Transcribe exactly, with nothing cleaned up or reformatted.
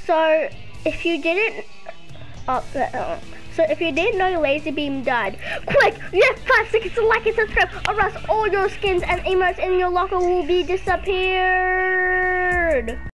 So if you didn't, oh, uh, so if you didn't know Laser Beam died, quick, you have five seconds to like and subscribe, or else all your skins and emotes in your locker will be disappeared.